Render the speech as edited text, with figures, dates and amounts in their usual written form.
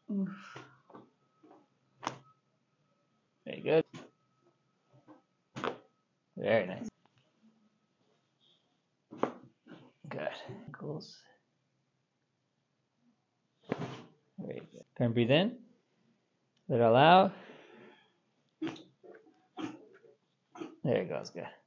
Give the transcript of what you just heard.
Oof. Very good. Very nice. Good. Ankles. Very good. Go and breathe in. Let it all out. There it goes. Good.